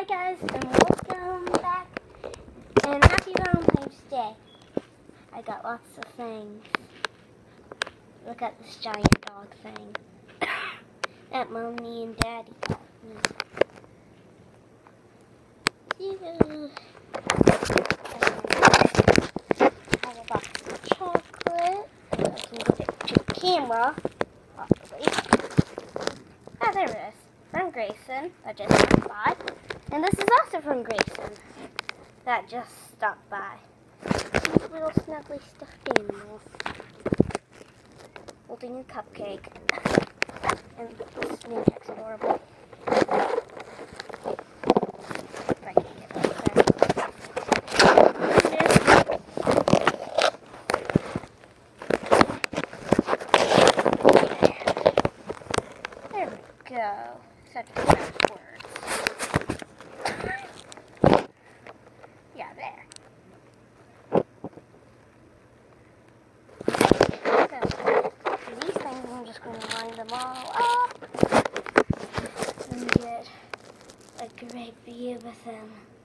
guys, and welcome back, and happy Valentine's Day. I got lots of things. Look at this giant dog thing that Mommy and Daddy got me. I have a box of chocolate. I can get it to the camera, possibly. Ah, there it is. From Grayson, that just stopped by. And this is also from Grayson, that just stopped by. Cute little snuggly stuffed animal. Holding a cupcake. And this name tag's adorable. If I can get it there we go. Such fast words. Yeah, there. So, these things, I'm just going to line them all up and get a great view with them.